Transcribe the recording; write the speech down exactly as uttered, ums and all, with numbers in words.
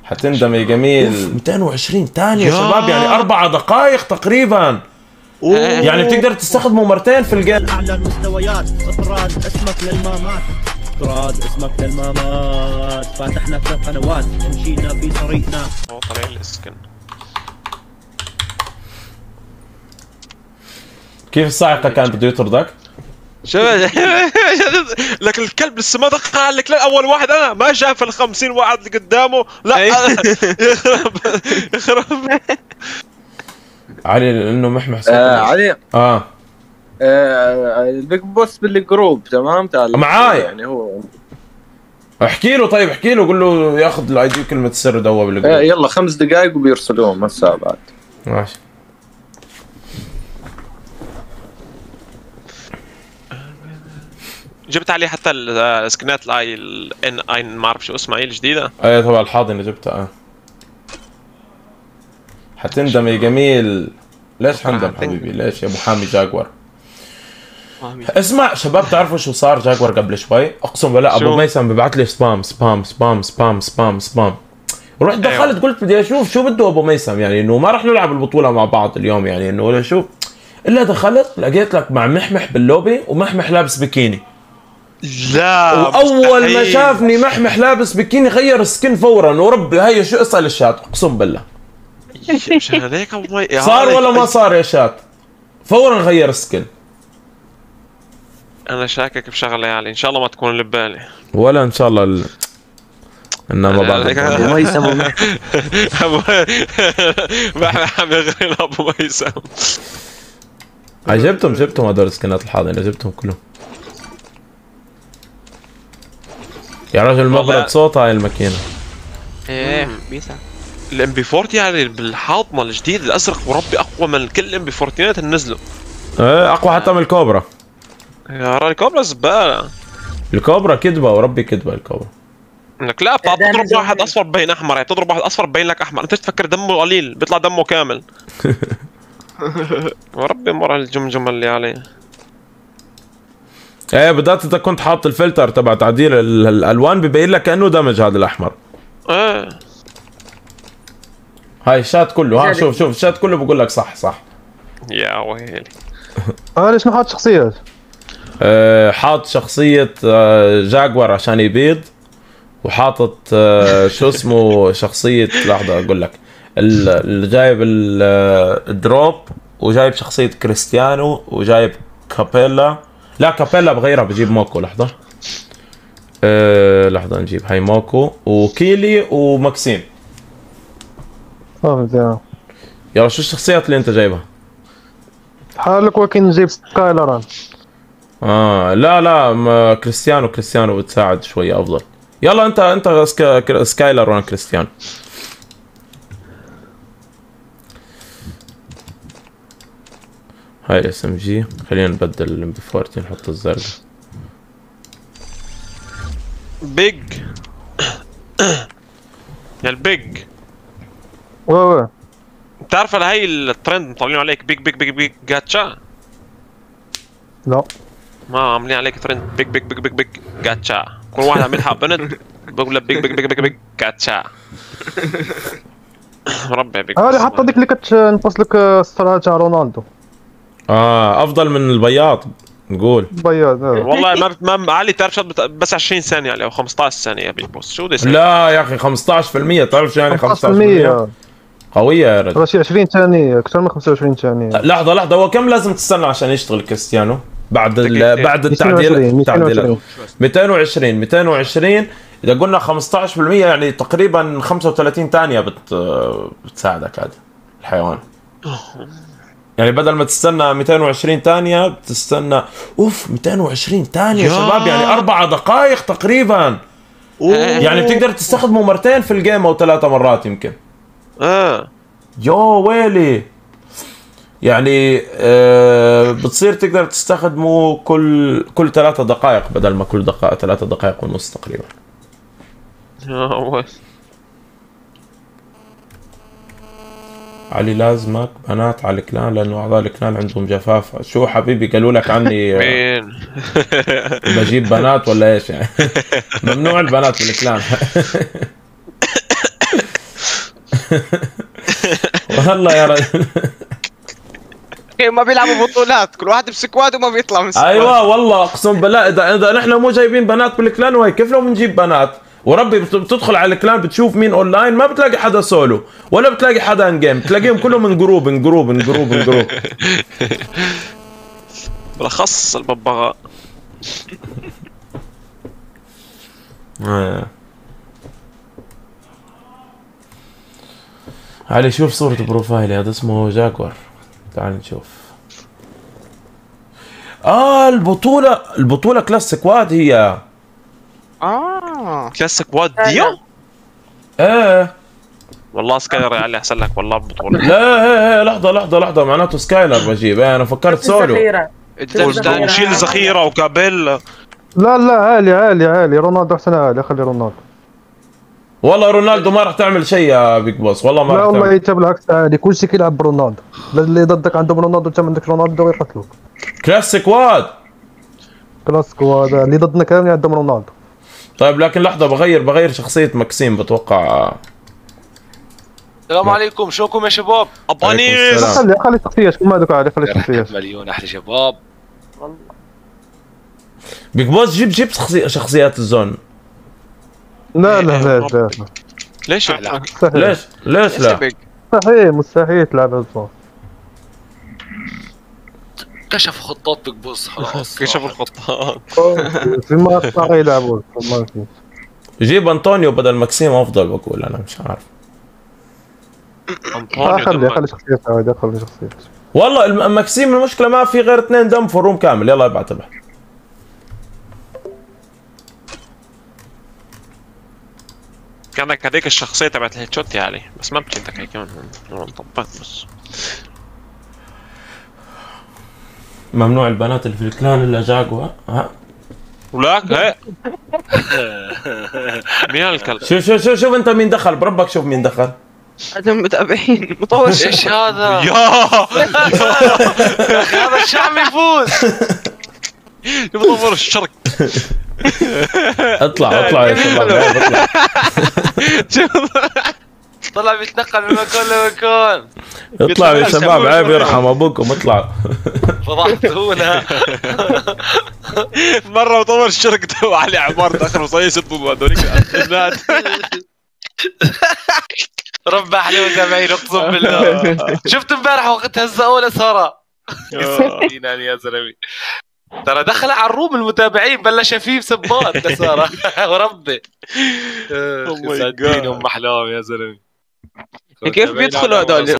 حتندم يا جميل. مئتين وعشرين ثانية يا شباب، يعني أربع دقائق تقريبا. أوه. يعني بتقدر تستخدمه مرتين في الجيم. أعلى المستويات، افراد اسمك للمامات، افراد اسمك للمامات، فاتحنا ثلاث قنوات، مشينا في طريقنا. هو طريق الاسكن. كيف الصاعقة كانت بده يطردك؟ شو لك الكلب لسه ما دخل عليك، لا اول واحد انا ما شاف ال خمسين واحد اللي قدامه، لا يخرب يخرب. علي لانه محمح صوته. آه علي اه, آه البيج بوس بالجروب تمام تعال معاي يعني هو. احكي له طيب، احكي له قول له ياخذ الاي دي كلمة السر دوا بالجروب. آه يلا خمس دقائق وبيرسلوهم هسه بعد. ماشي. جبت عليه حتى السكنات الاي الان اي ما اعرف شو اسمها، هي الجديده. ايه تبع الحاضنه جبتها. اه حتندم يا جميل. ليش حندم حبيبي؟ ليش يا ابو حامي جاكور؟ اسمع شباب، تعرفوا شو صار جاكور قبل شوي؟ اقسم بالله ابو ميسم ببعث لي سبام سبام سبام سبام سبام سبام. رحت دخلت قلت بدي اشوف شو بده ابو ميسم، يعني انه ما راح نلعب البطوله مع بعض اليوم، يعني انه ولا شوف. الا دخلت لقيت لك مع محمح باللوبي، ومحمح لابس بكيني. لا واول ما شافني محمح لابس بكيني غير السكن فورا، وربي هي شو اسال الشات اقسم بالله. مشان هيك ابو مي صار ولا ما صار يا شات؟ فورا غير السكن. انا شاكك بشغله يعني ان شاء الله ما تكون اللي ببالي، ولا ان شاء الله ال... انما بعد ابو ميسم ابو محمح عم يغري ابو ميسم. جبتهم جبتهم هدول السكنات الحاضنه، جبتهم كلهم يا رجل. مبرد صوت هاي الماكينه. ايه بيسا الام بي أربعين يعني بالحاضنه الجديد الازرق، وربي اقوى من كل الام بي أربعين اللي نزلوا. ايه اقوى حتى من الكوبرا. يا راجل الكوبرا زباله. الكوبرا كذبه وربي كذبه الكوبرا. انك لا بتضرب واحد اصفر بين احمر، يعني تضرب واحد اصفر بين لك احمر، انت تفكر دمه قليل بيطلع دمه كامل. وربي مر الجمجمه اللي عليه. ايه بدات انت كنت حاط الفلتر تبع تعديل الالوان ببين لك كانه دمج هذا الاحمر. ايه هاي الشات كله. ها شوف شوف الشات كله بقول لك صح صح. يا ويلي. اه ليش ما حاط شخصيات؟ أه حاط شخصية أه جاكور عشان يبيض، وحاطط أه شو اسمه شخصية لحظة اقول لك، اللي جايب الدروب، وجايب شخصية كريستيانو، وجايب كابيلا. لا كابيلا بغيرها بجيب موكو. لحظة أه لحظة نجيب هاي موكو وكيلي وماكسيم. اه زين. يلا شو الشخصيات اللي انت جايبها؟ حالك وكن نجيب سكايلر. اه لا لا ما كريستيانو كريستيانو بتساعد شوي افضل. يلا انت انت سكا... سكايلر وانا كريستيانو. هاي اس ام جي. خلينا نبدل الام بي أربعين نحط الزرقاء. بيج يا البيج. واه بتعرف على هاي الترند مطلعين عليك بيج بيج بيج بيج جاتشا؟ لا ما عاملين عليك ترند بيج بيج بيج بيج بيج جاتشا، كل واحد عم يلحق بنت بقول لك بيج بيج بيج بيج بيج جاتشا. ربي بيج. هذه حتى ديك اللي كنت نقص لك استراتيجي على رونالدو. اه افضل من البياض نقول. بياض والله ما ما علي تعرف شوت بس عشرين ثانية عليه او خمسطعش ثانية بيج بوس. شو بدي لا يا اخي خمسطعش بالمية. تعرف شو يعني خمسطعش بالمية؟ قوية يا رجل. بس عشرين ثانية اكثر من خمسة وعشرين ثانية. لحظة لحظة، هو كم لازم تستنى عشان يشتغل كريستيانو؟ بعد ال... بعد التعديل التعديلات مئتين وعشرين مئتين وعشرين. اذا قلنا خمسطعش بالمية يعني تقريبا خمسة وثلاثين ثانية بت... بتساعدك هذا الحيوان. يعني بدل ما تستنى مئتين وعشرين ثانية بتستنى اوف مئتين وعشرين ثانية يا شباب، يعني اربع دقائق تقريبا. أوه. يعني بتقدر تستخدمه مرتين في الجيم او ثلاثة مرات يمكن. اه يو ويلي. يعني آه بتصير تقدر تستخدمه كل كل ثلاثة دقائق بدل ما كل دقائق ثلاثة دقائق ونص تقريبا. يا علي لازمك بنات على الكلان لانه اعضاء الكلان عندهم جفاف. شو حبيبي قالوا لك عني مين؟ بجيب بنات ولا ايش يعني؟ ممنوع البنات بالكلان. والله يا رجل ما بيلعبوا بطولات، كل واحد بسكواد وما بيطلع من سكواد. ايوه والله اقسم بالله، اذا اذا نحن مو جايبين بنات بالكلان وهي كيف لو بنجيب بنات؟ وربي بتدخل على الكلان بتشوف مين اونلاين، ما بتلاقي حدا سولو ولا بتلاقي حدا ان جيم، بتلاقيهم كلهم من جروب من جروب من جروب من جروب. بالاخص الببغاء. علي شوف صورة بروفايلي، هذا اسمه جاكور. تعال نشوف. اه البطولة البطولة كلاس سكواد هي. اه كلاس سكواد ديو؟ ايه والله سكايلر يا علي احسن لك والله بطولة. لا هي هي لحظة لحظة لحظة، معناته سكايلر بجيب. ايه انا فكرت سولو. وشيل ذخيرة وكابيل. لا لا عالي عالي عالي، رونالدو احسن عالي، خلي رونالدو. والله رونالدو ما راح تعمل شيء يا بيج بوس، والله ما لا راح والله تعمل. يجيب بالعكس عادي، كل شيء يلعب برونالدو، اللي ضدك عندهم رونالدو انت عندك رونالدو يقتلوك. كلاس سكواد كلاسيكو هذا اللي ضدنا كامل عندهم رونالدو. طيب لكن لحظة، بغير بغير شخصية ماكسيم بتوقع. السلام عليكم، شلونكم يا شباب؟ ابانيس. خلي خلي شخصيات ما هذوك عادي، خلي شخصيات. مليون احلى شباب. بيج بوس جيب جيب شخصي... شخصيات الزون. لا لا لا لا ليش؟ ليش ليش لا؟ مستحيل مستحيل تلعب الزون. كشف خطات بيج بوس خلاص. كشف الخطات. في ما صار يلعبوا ما في. جيب انطونيو بدل ماكسيم افضل، بقول انا مش عارف. آه خلي خلي شخصيات عادي، خلي شخصيات. والله الم- ماكسيم المشكلة ما في غير اثنين دم في الروم كامل. يلا ابعت ابعت. كانك هذيك الشخصية تبعت الهيد شوت يا علي، بس ما بتشدك هيك كمان طبقت بس. ممنوع البنات اللي في الكلان الا جاكوا. ها ولاك هي مين الكلب؟ شوف شوف شوف شوف انت مين دخل، بربك شوف مين دخل. هذا متابعين مطور. ايش هذا؟ يا هذا الشعب يفوز. يبغى الشرق. اطلع اطلع يا شباب اطلع. طلع بيتنقل من مكان لمكان. اطلع يا شباب، عيب يرحم ابوكم، اطلع. فضحتونا. مرة مطور الشرق تو علي عمار دخل وصار يسبوا هذوليك الناس. رب احلى متابعين اقسم بالله. شفت امبارح وقت هزقونا سارة. يا زلمه ترى دخل على الروم المتابعين بلش فيه بسبات لسارة. وربي صدقيني ام احلام يا زلمه. كيف بيدخلوا هذول؟